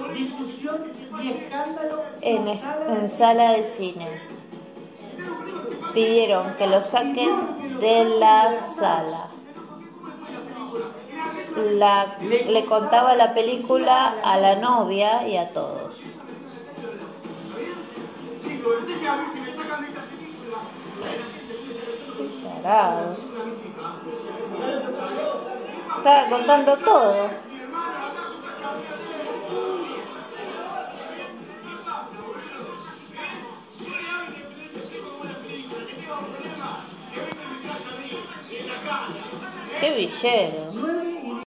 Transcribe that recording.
difusión y escándalo en sala de cine. Pidieron que lo saquen de la sala. Le contaba la película a la novia y a todos. Qué tarado. Estaba contando todo. Qué villero.